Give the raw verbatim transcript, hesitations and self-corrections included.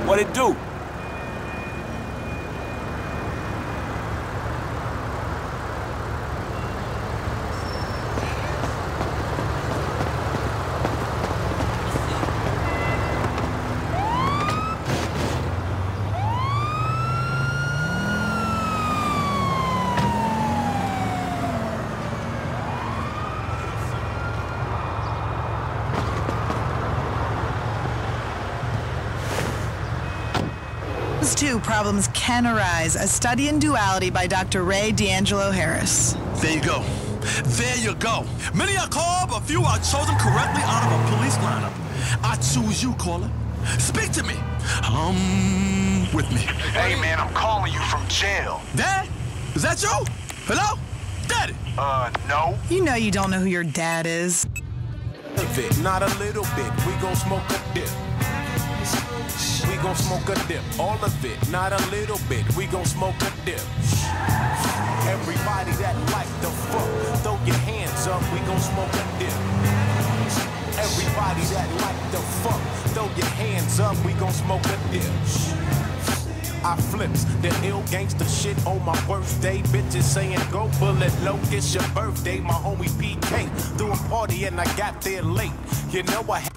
What it do? Two problems can arise. A study in duality by Doctor Ray D'Angelo Harris. There you go. There you go. Many are called, but few are chosen correctly out of a police lineup. I choose you, caller. Speak to me. Um, with me. Hey, man, I'm calling you from jail. Dad? Is that you? Hello? Daddy? Uh, no. You know you don't know who your dad is. Not a little bit. We gon' smoke a dip. We gon' smoke a dip, all of it, not a little bit. We gon' smoke a dip. Everybody that like the fuck, throw your hands up. We gon' smoke a dip. Everybody that like the fuck, throw your hands up. We gon' smoke a dip. I flips the ill gangster shit on my birthday. Bitches saying go bullet low, it's your birthday. My homie P K threw a party and I got there late. You know I had